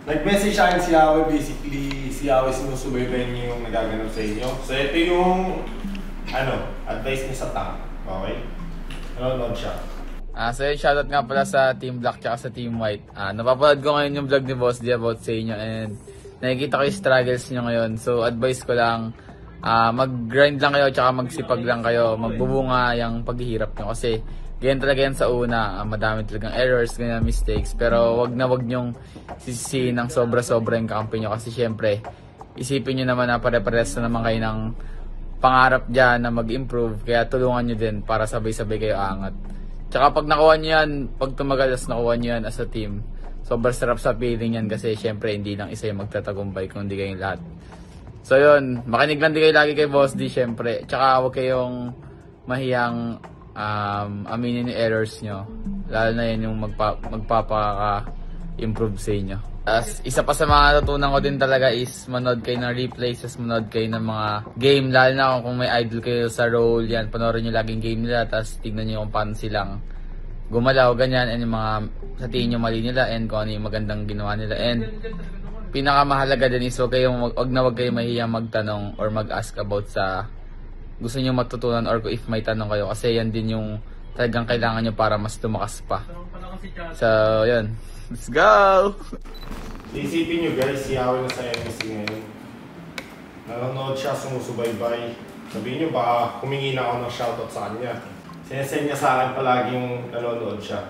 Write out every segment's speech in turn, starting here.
Nag-message sa akin si Awe, basically si Awe sinusubaybayan niyo yung nagaganap sa inyo. So ito yung advice niya sa tank. Okay? Nanonood siya. So yun, shoutout nga pala sa Team Black tsaka sa Team White. Napapanood ko ngayon yung vlog ni Boss D about sa inyo and nakikita ko yung struggles nyo ngayon. So advice ko lang, mag-grind lang kayo tsaka magsipag lang kayo. Magbubunga yung paghihirap nyo kasi ganyan talaga yan sa una. Madami talagang errors, ganyan mistakes. Pero wag nyong sisisihin ng sobra-sobra yung kakampi nyo kasi syempre isipin nyo naman na pare-pares na naman kayo ng pangarap dyan na mag-improve. Kaya tulungan nyo din para sabay-sabay kayo angat. Tsaka pag nakuha nyo yan, pag tumagalas nakuha nyo yan as a team, sobrang sarap sa feeling yan kasi syempre hindi lang isa yung magtatagumpay kundi kayong lahat. So yun, makinig lang din kayo lagi kay Boss D syempre. Tsaka huwag kayong mahiyang aminin yung errors nyo. Lalo na yan yung magpapaka-improve sa inyo. Isa pa sa mga natutunan ko din talaga is manood kayo ng replays, manood kayo ng mga game. Lalo na kung may idol kayo sa role, yan, panoorin nyo laging game nila, tapos tignan nyo kung paano silang gumalaw, ganyan, and yung mga sa tingin nyo mali nila, and kung ano yung magandang ginawa nila. And pinakamahalaga din is wag kayo mahiyang magtanong or mag-ask about sa gusto nyo matutunan or if may tanong kayo kasi yan din yung talagang kailangan nyo para mas tumakas pa. So, yun. Let's go! Isipin nyo guys, si Awe na sa MSC ngayon. Nanonood siya, sumusubaybay. Sabihin nyo baka humingi na ako ng shoutout sa kanya. Sinesend niya sa akin palagi yung nanonood siya.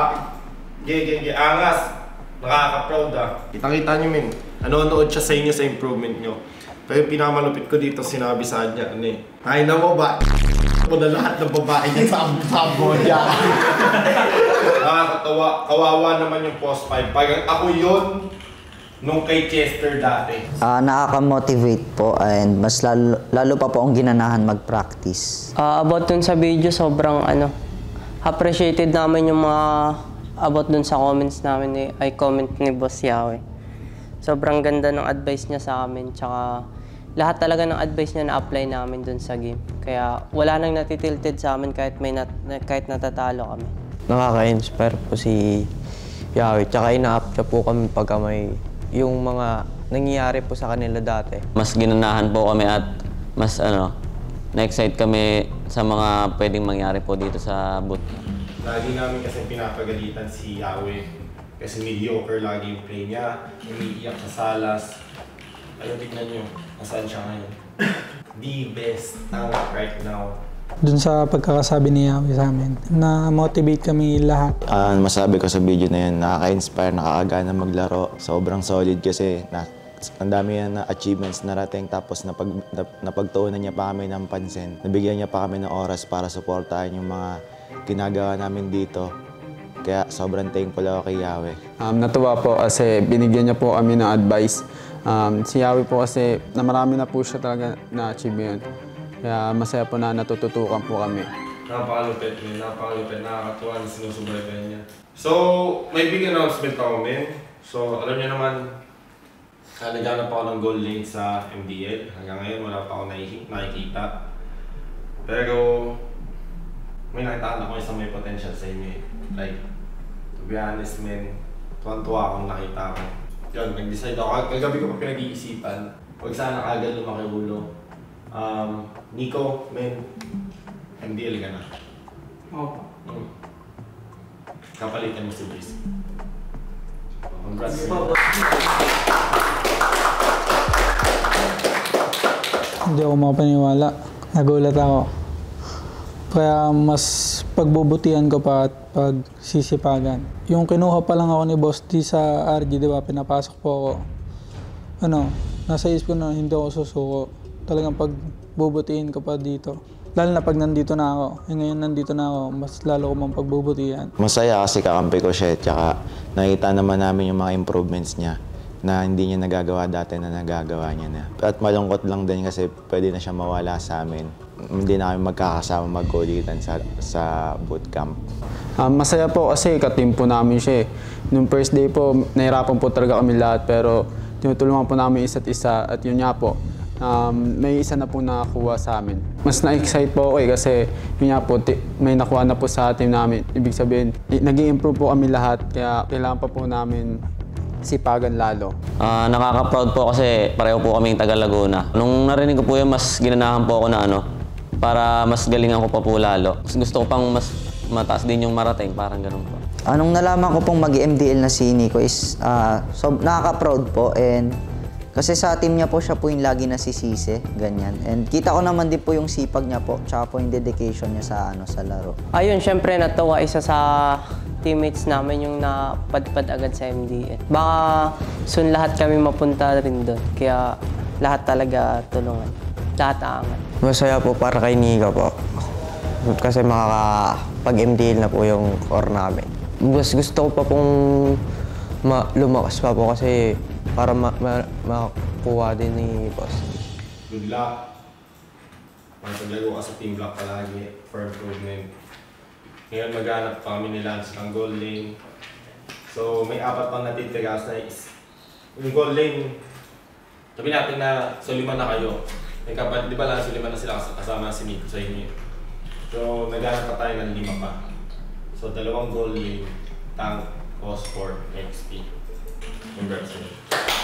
Angas! Nakaka-proud Kitang-kita nyo min, nanonood siya sa inyo sa improvement nyo. Pero yung pinakamalupit ko dito sinabi sa kanya, tayo na mo ba? Ako na lahat ng babae niya sa abo niya. Nakakatawa. Kawawa naman yung post 5. Pag ako yun, nung kay Chester dati. Nakaka-motivate po and mas lalo pa po akong ginanahan mag-practice. About dun sa video, sobrang appreciated namin yung mga about dun sa comments namin ay comment ni Boss Yawe. Sobrang ganda ng advice niya sa amin, tsaka lahat talaga ng advice niya na-apply namin dun sa game. Kaya wala nang natitilted sa amin kahit natatalo kami. Nakaka-inspire po si Yawe, tsaka ina-up siya po kami pagka may yung mga nangyayari po sa kanila dati. Mas ginanahan po kami at mas na-excite kami sa mga pwedeng mangyari po dito sa boot. Lagi namin kasi pinapagalitan si Yawe kasi mediocre lagi yung play niya, umiiyak sa salas. Ayun, tignan nyo, nasaan siya ngayon. The best tank right now. Dun sa pagkakasabi ni Yawe sa amin, na-motivate kami lahat. Masabi ko sa video na yun, nakaka-inspire, nakakagana maglaro. Sobrang solid kasi ang dami yan na achievements narating tapos napagtuunan niya pa kami ng pansin. Nabigyan niya pa kami ng oras para suportahan yung mga ginagawa namin dito. Kaya sobrang thankful ako kay Yawe. Natuwa po kasi binigyan niya po kami ng advice. Si Yawe po kasi na marami na po siya talaga na-achieve yun. Kaya masaya po na natututukan po kami. Napakalupit, nakakatuwa na sinusubaybayan niya. So, may big announcement ako, men. So, alam niyo naman, naghanap ako ng gold lane sa MDL. Hanggang ngayon, wala pa ako nakikita. Pero, may nakita ako isang may potential sa inyo eh. Like, to be honest, men, tuwan-tuwa akong nakita ko. Yun, nag-decide ako. Kagabi ko pa pinag-iisipan. Huwag sana kagad lumaki ulo. Nico, men, MDL ka na. Oo. Kapalitan mo si Brice. Congrats. Hindi ako makapaniwala. Nagulat ako. Kaya mas pagbubutihan ko pa at pagsisipagan. Yung kinuha pa lang ako ni Boss D sa RG, di ba? Pinapasok po ako. Nasa isip ko na hindi ako susuko. Talagang pagbubutihin ko pa dito. Lalo na pag nandito na ako. Ngayon nandito na ako, mas lalo ko mang pagbubutihan. Masaya kasi kakampi ko siya, tsaka nakita naman namin yung mga improvements niya na hindi niya nagagawa dati na nagagawa niya na. At malungkot lang din kasi pwede na siya mawala sa amin. Hindi na kami magkakasama magkulitan sa bootcamp. Masaya po kasi ka-team po namin siya eh. Nung first day po, nahirapan po talaga kami lahat pero tinutulungan po namin isa't isa at yun nga po, may isa na po nakakuha sa amin. Mas na-excite po ako kasi yun nga po, may nakuha na po sa team namin. Ibig sabihin, nag-i-improve po kami lahat kaya kailangan pa po namin sipagan lalo. Nakaka-proud po kasi pareho po kaming taga Laguna. Nung narinig ko po yun, mas ginanahan po ako na para mas galingan ko pa po lalo. Gusto ko pang mas mataas din yung marating, parang ganun po. Anong nalaman ko pong mag-MDL na si Nico is nakaka-proud po, and kasi sa team niya po siya po yung lagi nasisisi, ganyan. And kita ko naman din po yung sipag niya po, tsaka po yung dedication niya sa laro. Ayun, syempre natuwa isa sa teammates namin yung napadpad agad sa MDL. Baka soon lahat kami mapunta rin doon, kaya lahat talaga tulungan, lahat aangat. Masaya po para kay Nico po, kasi makakapag-MDL na po yung core namin. Mas gusto ko pa pong lumakas pa po kasi para makuha din ni boss. Good luck. Magpaglago ka sa team block palagi for improvement. Ngayon maghanap pa kami ni Lance ng goal lane. So may 4 pang natitigas na yung goal lane. Sabi natin na so 5 na kayo. May kapatid, di ba lang, so 5 na sila kasama si Nico sa inyo. So naghanap pa tayo ng 5 pa. So 2 goal lane, tank, phosphor, XP. Congratulations.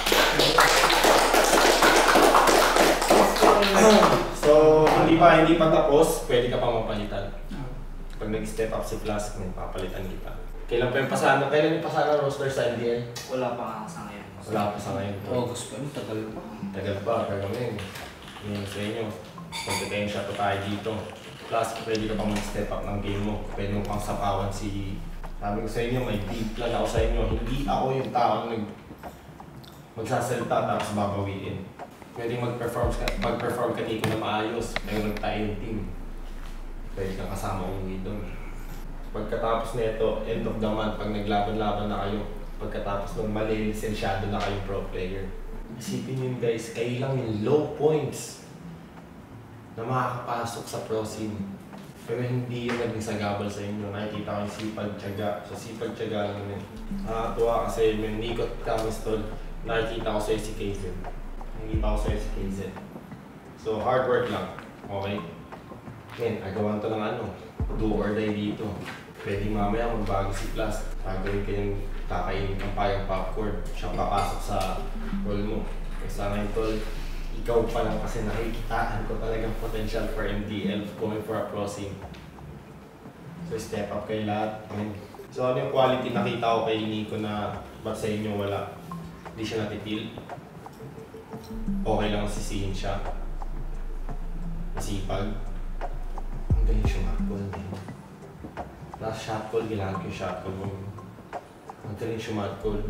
So, hindi pa tapos, pwede ka pa mapalitan. Pag nag-step up si Flask, may papalitan kita. Kailan pa yung pasano? Kailan yung pasano roster sa NDL? Wala pa nga sa ngayon. Wala pa sa ngayon. August pa yun, tagal pa. Tagal pa, pero ngayon. Ngayon sa inyo, kompetensya pa tayo dito. Flask, pwede ka pa mag-step up ng game mo. Pwede mo pang sapawan si... Sabi ko sa inyo, may deep plan ako sa inyo. Hindi ako yung tao magsasalita tapos babawiin. Pwede mag-perform ka dito na maayos, pero nagtayo yung team. Pwede kang kasama umuwi doon. Pagkatapos nito, end of the month, pag naglaban-laban na kayo, pagkatapos nung mali-lisensyado na kayong pro player. Isipin yun guys, kayo lang yung low points na makakapasok sa pro scene. Pero hindi yung naging sagabal sa inyo. Nakikita ko yung sipag-tiyaga. So sipag-tiyaga lang yun. Nakakatuwa kasi may Nikot Kamistol. Nakikita ko sa'yo si KZ. Nakikita ko sa'yo si KZ. So hard work lang. Okay? Again, agawan to ng do or die dito. Pwede mamaya magbago si Plus. Gagawin kayong kakainin ng payang popcorn. Siyang papasok sa role mo. Kasi ngayon tol, ikaw pa lang kasi nakikitaan ko talagang potential for MDL going for a pro scene. So step up kayo lahat. So ano yung quality nakita ko kay Nico na ba't sa inyo wala? Hindi siya natitil. Okay lang sisihin siya. Masipag. Ang galing shot call din. Last shot call, ginagawa yung shot call mo. Ang galing shot call.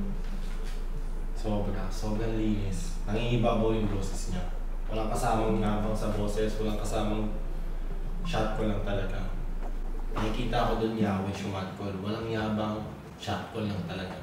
Sobrang linis. Nangingibabaw yung boses niya. Walang kasamang ngabang sa boses, walang kasamang shot call lang talaga. Nakikita ko doon Yahweh shot call. Walang yabang, shot call lang talaga.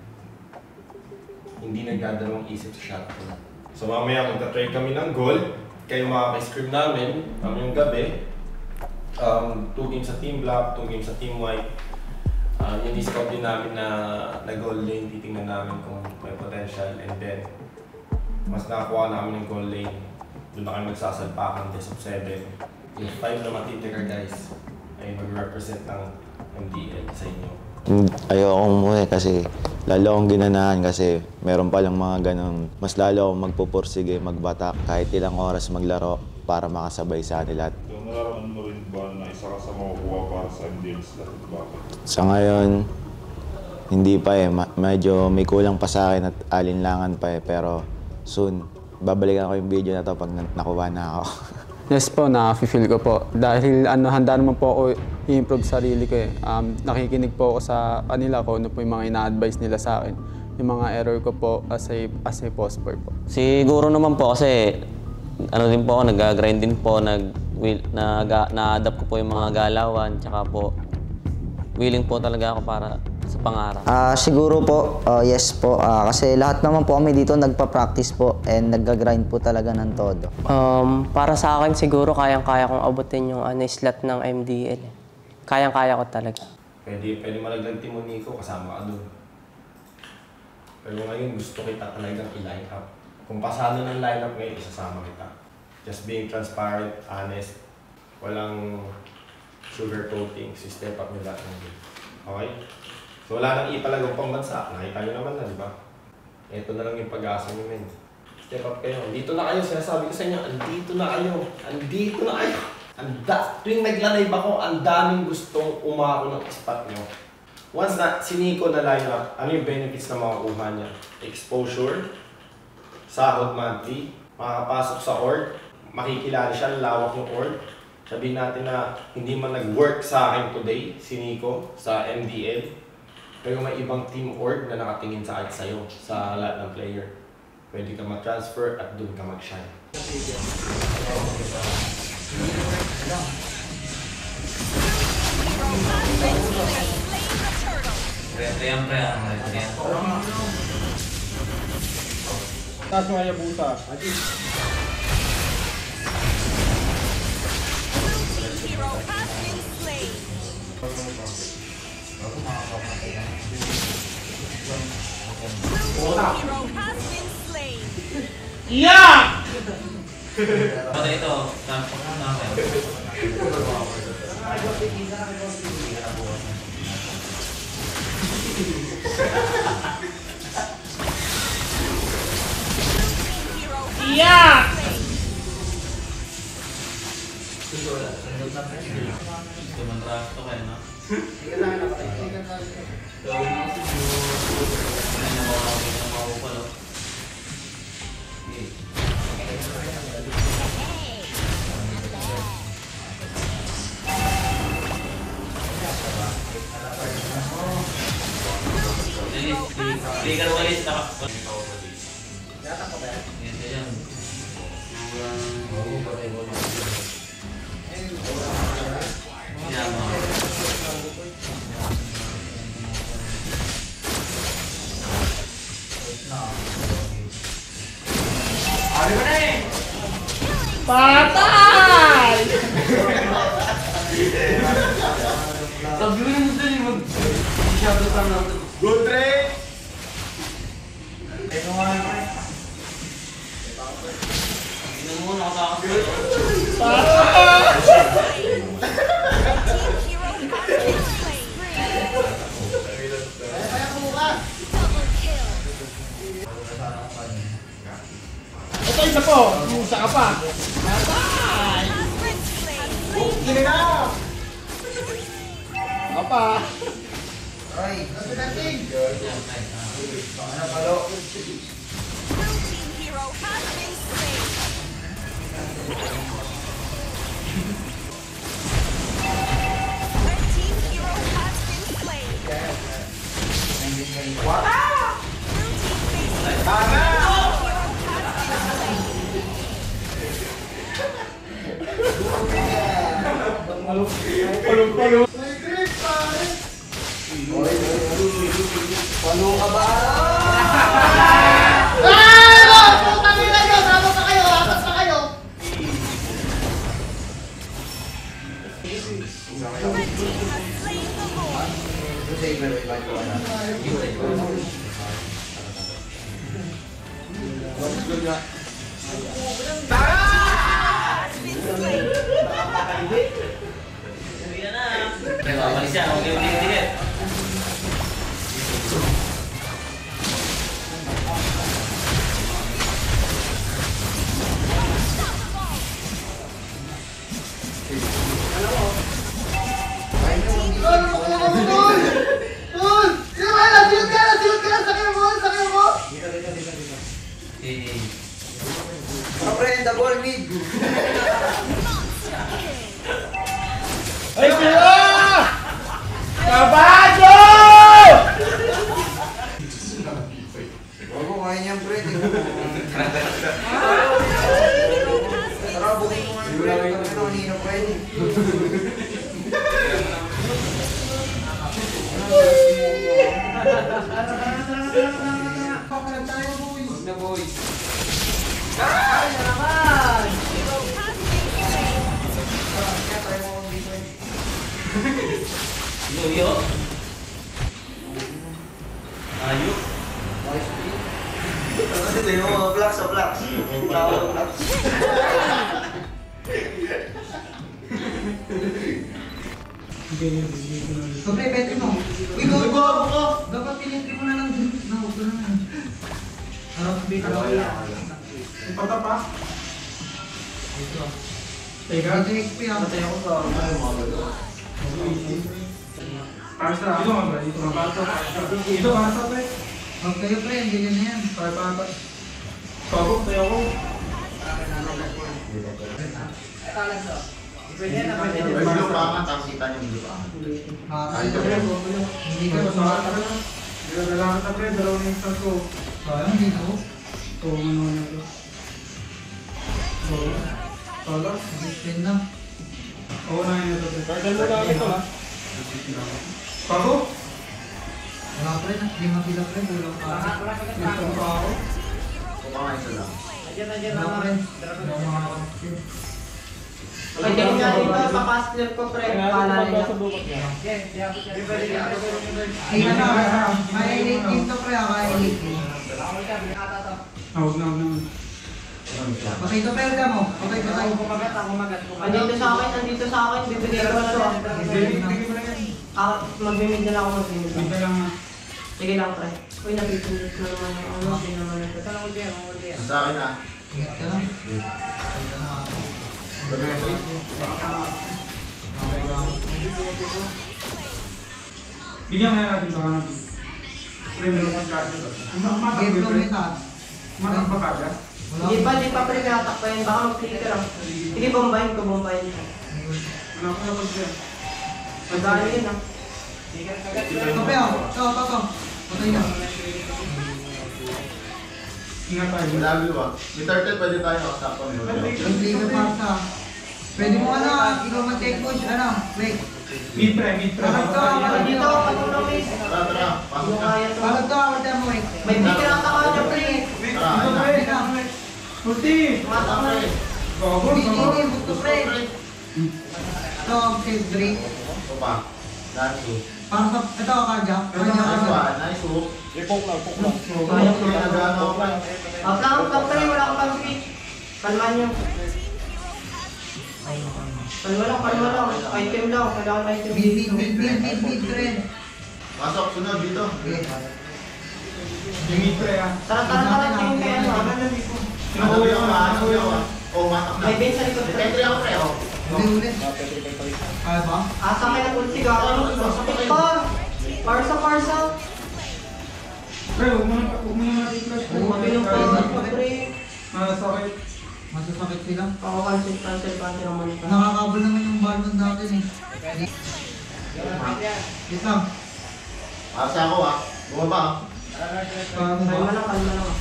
Hindi nagdadalawang isip sa shot call. So mamaya magta-try kami ng goal. Kayo makaka-scrim namin, yung gabi. 2 games sa team black, 2 games sa team white. Yung discount din namin na goal lane, titingnan namin kung may potential, and then mas nakakuha namin ng goal lane, doon na kami magsasalpakan best of 7. Yung 5 na matitira guys ay mag-represent ng MDL sa inyo. Ayokong umuwi kasi lalo akong ginanahan kasi meron palang mga ganun. Mas lalo akong magpupursige, magbatak kahit ilang oras maglaro para makasabay sa kanila. Yung nararamdaman mo rin ba na isa ka sa makukuha para sa MDL slot? Bakit? Sa ngayon, hindi pa eh. Medyo may kulang pa sa akin at alinlangan pa eh. Pero soon, babalikan ko yung video na to pag nakuha na ako. Yes po, na-feel ko po. Dahil handa naman po ako i-improve sarili ko eh. Nakikinig po ako sa kanila ko, ano po yung mga ina-advise nila sa akin. Yung mga error ko po as a postboard po. Siguro naman po kasi din po ako, nag-grind din po, na-adapt ko po yung mga galawan, tsaka po willing po talaga ako para sa pangarap. Siguro po, yes po. Kasi lahat naman po kami dito nagpa-practice po and nag-grind po talaga ng todo. Para sa akin siguro kayang-kaya kong abutin yung slot ng MDL. Kayang-kaya ko talaga. Pwede malaglag team mo Nico, kasama ka doon. Pero ngayon gusto kita talagang i-line up. Kung pasado ng line up ngayon, isasama kita. Just being transparent, honest, walang sugarcoating, step up nila lahat ng game. Okay? So wala nang ipalagaw pang bansa. Nakita nyo naman na, di ba? Ito na lang yung pag-asa nyo, men. Step up kayo. Andito na kayo. Sinasabi ko sa inyo, andito na kayo. Andito na kayo. Tuwing nagla-live ako, ang daming gustong umako ng spot nyo. Once na si Nico na line up, ano yung benefits na makukuha niya? Exposure, sahod monthly, makakapasok sa org, makikilala siya, lawak yung org. Sabihin natin na hindi man nag-work sa akin today, si Nico, sa MDL, pero may ibang team org na nakatingin sa akin sa'yo, sa lahat ng player. Pwede ka ma-transfer at doon ka mag-shine. Taas mo kaya buta. Yeah! Pada ito, tampok namin. Yeah! Tumantrasto kayo, no? Hindi ka walis na yata ko ba yan? Yan yan. Yan mo. Ari mo na eh! Patay! Sabi mo naman dali mag-shadow sa natin. Good trade! Ito nga na eh. Ito mo nakatakas. Ito isa po! Musa ka pa! Patay! Gini na! Apa? Ay! Nasa natin! Ano palo? Palong-palong. Palong ka ba? Putang ina nyo! Tapos na kayo! Tapos na kayo! Malis yan, huwag yung tingin-tingin. Aprenda, ball mid. Ay, kaya! Kabado! Huwag mo kaya niyang pre. Tara, bukin mo nga yung pre. Ano, kanina pa yun. Papalag tayo, boys. Huwag na, boys. Ay, na naman! Kaya tayo mo kong defense. Luyo. Ayok. Kasi tayo mga blocks sa blocks. Tawag blocks. Sobre, betri mo. Uy, go ka! Dapat pinintri mo na lang. Harap big lang. Patapa. Teka. Ito XP ang tayo ko sa Parsa. Dito mga bro. Dito mga parsa. Dito parsa pre. Huwag kayo pre, ganyan na yan. Para pata. Pagok tayo ko. Pwede na. Video pa nga, tapos kita niyo video pa. Hindi ka masama ka na. Dalawa ka pre, dalawang instant ko. Sayang dito. Ito, ano na ito. Tala. Extend na. Oo na yun ito. Kaya mo lang ito ha. Pagok? Wala pre na. Hindi mapila pre. Bulang ka. Ito pa ako. Kumain isa lang. Wala pre. Ay, ganyan nga dito sa pastor ko, pre. Pala niya. Ay, may elite dito pre. May elite. Huwag na. Okay, ito perga mo. Okay, ito tayo. Andito sa akin, bibigay ko na lang. Magbimid na lang ako, magbimid Bigla lang ha. Sige lang, pre. Uy, napipindot na naman yung ano, hindi naman ito. Sa akin na. Ingat ka lang. Bigyan nga natin sa kanan. Pre, meron kang kagad. Game flow may taas. Matak ba kagad? Hindi pa pre, natakpa yan. Baka mag-click ka lang. Sige, bombahin ko. Wala ko na pag dyan. Madali yun ah. Ito pre ako. Ito. Patay na. Ingat tayo. Malabi ba? May turtle pwede tayo makasakpan. Hindi ka parsa. Pwede mo ikaw mag-take push. Wait. Mid pre. Dito ako patulong eh. Tara. Pasok na. Palag to, order mo eh. May bigyan ka niya pre. Tara, ayun na. Puti. Matak na eh. Hindi, buto pre. Ito, save break. Ito pa. Nice. Parsa, ito, kagya. Nice one. Nice hook. Ipok lang. Sayang ko na gano'n ako. Up pre, wala ka pang speech. Kalman nyo. Kalma lang. Item lang. Kailangan item. Beat rin. Pasok, sunod dito. Mid pre ha. Tara, tingin kayo ano. Nahuwi ako ha. Oo, matak na. May bench sa likod pre. Petri ako pre. Ulit. Kaya ba? Asa kayo na pulsig ako. Parsa. Pre, huwag mo na i-flash. Mabilong pa pre. Masakit. Masasakit sila. Ako cancel naman pa. Nakakabal naman yung balon natin eh. Wait lang. Asa ako ha. Bumaba ha. Kalma lang.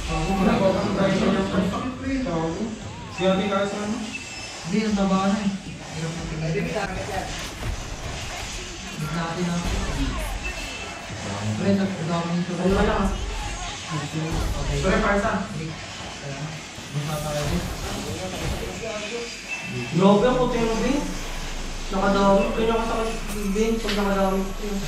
Sakit pre. Si Ate kaya sa ano? Hindi, ang taba na eh. Hirap na tingin. Hindi natin na. Pre, nagdami nito. Kalma lang. Pre, parsa. Masasakit eh. Grabe ako tayo Ben. Nakadami. Kaya nakasakit Ben pag nakadami.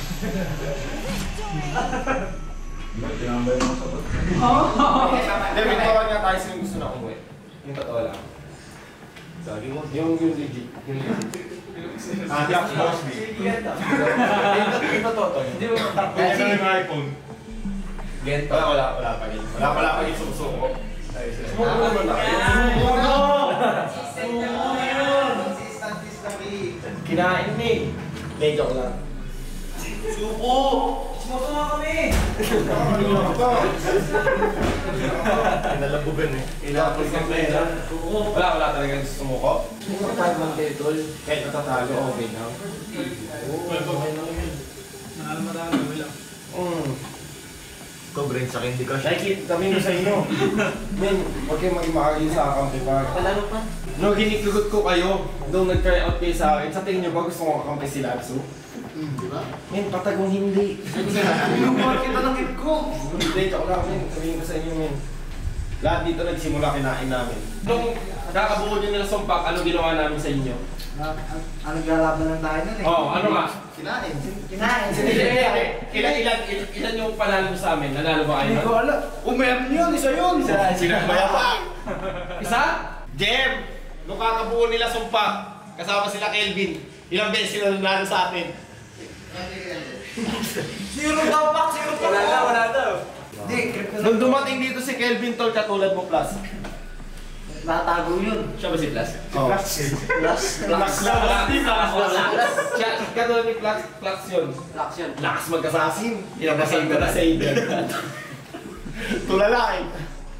Tinambay mo sa bot. Hindi, may tawag nga tayo sino gusto na umuwi. Yung totoo lang. Sabi mo? Yung legit. Jack Mosby. Yung totoo to. Hindi mo matakbo. Kaya sa yung iPhone. Gento. Wala pa rin. Wala pa rin sumusuko. Sumuko naman na kayo. Kinain ni. Hindi, joke lang. Suko! Sumuko nga kami! Kinalabugan eh. Wala talagang sumuko. Kapag man kayo tol, kahit natatalo, okay lang. Okay lang yun. Marami, wala. Ikaw, brain sa Candy Crush. Nakikita kami sa inyo. Men, huwag kayong maging makagin sa akampi pa. Palalo pa. No, ginikugot ko kayo. Nung nag-try out kayo sa akin, sa tingin nyo ba gusto ko kakampi si Lapso? Di ba? Men, patagong hindi. Yung market na nakit ko. Hindi, joke lang, men. Sabihin ko sa inyo, men. Lahat dito nagsimula kinain namin. Nung kakabuo nyo nila sumpak, ano ginawa namin sa inyo? Naglalaban lang tayo nun eh. Oo, ano nga? Kinain. Ilan yung panalo sa amin? Nanalo ba kayo? Hindi ko alam. Meron yun, isa yun. Mayabang. Isa? Jem! Nung kakabuo nila sumpak, kasama sila Kelvin. Ilang beses sila nanalo sa atin. Zero daw, Pak! Wala daw. Nung dumating dito si Kelvin Tol, katulad mo, Plus. Nakatago yun. Siya ba si Plus? Oh. Plus katulad ni Plus yun. Lakas magkasasin. Pinapasay na saber. Tulala eh.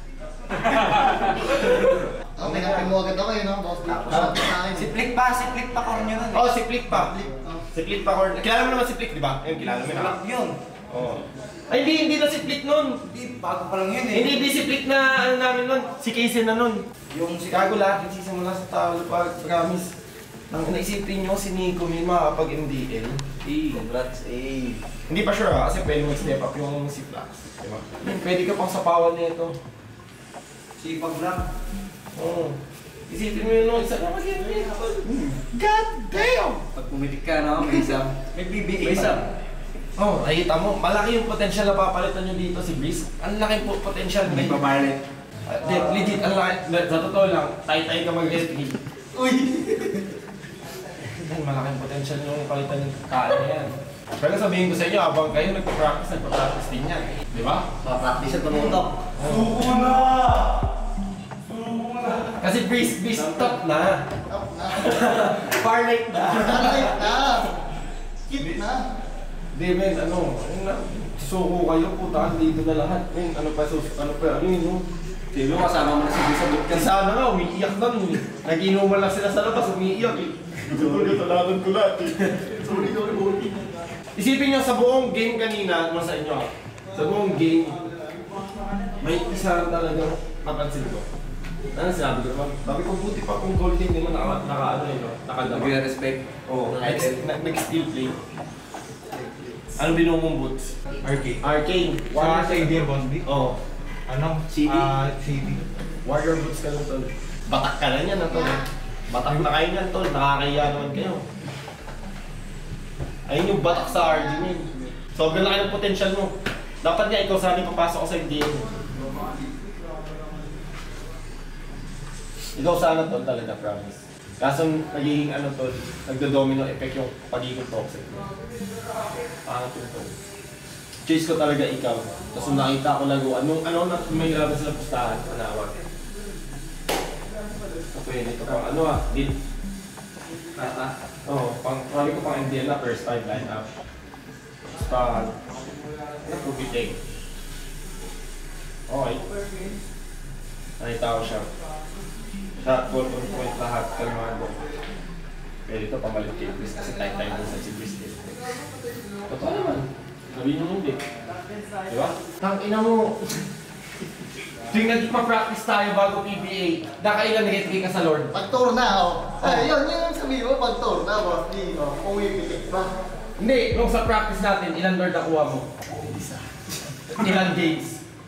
May napimo agad ako yun, no? Si Flick pa corneo nun. Oh, si Flick pa. Si Flick pa corner. Kilala mo naman si Flick, di ba? Ayun, kilala mo na. Yun. Oh. Ay, hindi na si Flick nun. Bago pa lang yun eh. Hindi si Flick na ano namin nun. Si Casey na nun. Yung si Gago lahat, nagsisimula sa talo pag promise. Nang naisipin mo si Nico may makapag-MDL. Congrats, Hindi pa sure ha, kasi pwede mag-step up yung si Flax. Diba? Pwede ka pang sapawan nito. Sipag lang. Oo. Isipin mo yun, no? Isa na mag-MDL. God damn! Pag pumitik ka, no? May isang. May BBA pa. Oh, nakita mo, malaki yung potential na papalitan nyo dito si Breeze. Ang laki po potential. May pamarlet. Legit, ang laki. Sa totoo lang, tayo ka mag-retreat. Uy! Malaking potential yung palitan ng kaan na yan. Pero sabihin ko sa inyo, habang kayo nagpa-practice din yan. Di ba? Pa-practice at tumutok. Suko na! Kasi Breeze top na. Far late na. Kit na. Di, men, suko kayo, putaan dito na lahat. Men, ano pa yun, no? Sino kasama mo na si Breeze sa bootcamp? Sana nga, umiiyak na nun. Nag-inuman lang sila sa labas, umiiyak eh. Talagan ko lahat eh. Sorry. Isipin nyo, sa buong game kanina, sa inyo sa buong game, may isa talagang napansin ko. Ano sinabi ko naman? Sabi ko, buti pa kung gold team naman naka-ano yun, nakadama. Nag-respect. Oo, nag-steal play. Ano binuong mong boots? Arcane. Sa idea, Boss B? Oo. Anong? CD. CD. Warrior boots ka lang, tol. Batak ka na yan, tol. Batak na kayo yan, tol. Nakakaya naman kayo. Ayun yung batak sa RG niya. Sobrang laki ng potential mo. Dapat nga ikaw sana papasok ko sa MDL. Ikaw sana, tol, talaga, promise. Kaso nagiging tol, nagdo-domino effect yung pagiging toxic. Pangat yung tol. Chase ko talaga ikaw. Tapos nung nakita ko laguan, may laban sila pustahan, panawag. Okay, ito pang did. Sabi ko pang MDL na first 5 line-up. Tapos pang, nagpubitig. Okay. Nakita ko siya. Shot, goal, point lahat, kalmado. Pero ito pamalit kay Chris kasi time din sa si Chris. Totoo naman. Sabihin mo hindi. Diba? Tangina mo. Tuwing nagpa-practice tayo bago PBA, nakailan nag-entry ka sa Lord? Pag-tour na, yun yung sabihin mo, pag-tour na, Boss B. Kung ipitik pa. Hindi, nung sa practice natin, ilan Lord nakuha mo? Isa. Ilan games?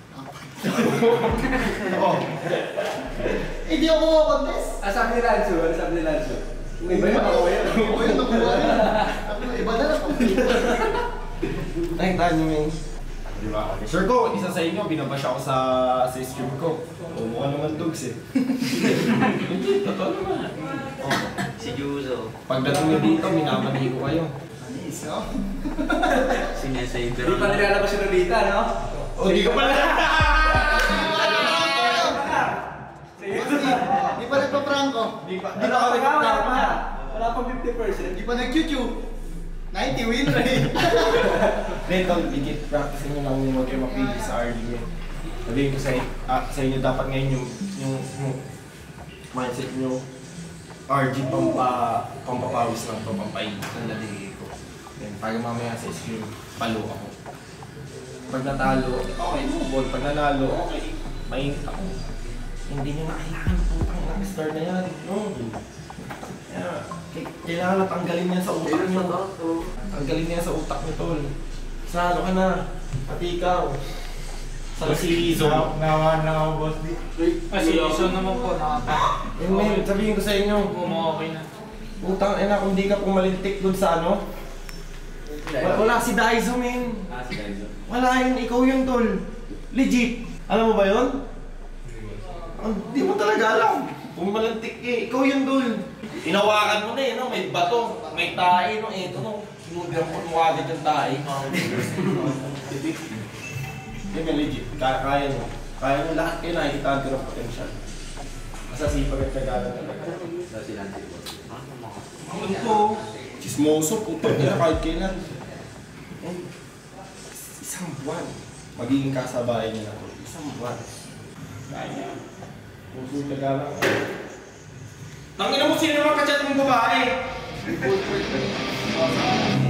Hindi ako contest. Sabi ni Lanzo, Iba yun ako yun. Iba yun nakuha yun. Iba na lang. Nakita niyo yung... Diba? Sure ko, isa sa inyo, binabash ako sa stream ko. Mukha naman dogs eh. Hindi, totoo naman. Si Juzo. Pagdating nyo dito, minamani ko kayo. Anis, no? Sinesaver. Hindi pa nilalabas yung Lolita, no? O, di ko pala. Di pa nagpa-pranko. Di pa nagpa-pranko. Wala pa 50%. Di pa nag-chuchu. 90 win rate. Then, tol, igit, practice nyo lang yung kayo mapili sa RD nyo. Sabihin ko sa inyo, dapat ngayon yung mindset nyo, RG pampapawis lang to, pampainit ng laligi ko. Then, para mamaya sa SQ, palo ako. Pag natalo, okay, move on. Pag nanalo, okay, mainit ako. Hindi nyo na kailangan putang ng star na yan. No. Kailangan na tanggalin niya sa utak niyo. Tanggalin niya sa utak niyo, tol. Salo ka na. Pati ikaw. Sa season. Nawa na ako, Boss D. Season naman po, nakaka. Sabihin ko sa inyo. Okay na. Utang ina, kung di ka pumalintik dun sa ano. Wala si Daizo, men. Si Daizo. Wala yun, ikaw yun, tol. Legit. Alam mo ba yun? Hindi mo talaga alam. Pumalintik eh. Ikaw yun, tol. Inawakan mo na eh, no? May bato, may tae, no? Eto, no? Sinubihan mo agad yung tae. Hindi, may legit. Kaya nyo. Kaya nyo lahat kayo nakikita ko ng potential. Masasipag at kagalan talaga. Ano to? Chismoso, puto. Kaya kahit kailan. Isang buwan. Magiging kasabayan niya na to. Isang buwan. Kaya niya. Puso kagalan. Tangina mo, sino naman kachat mong babae?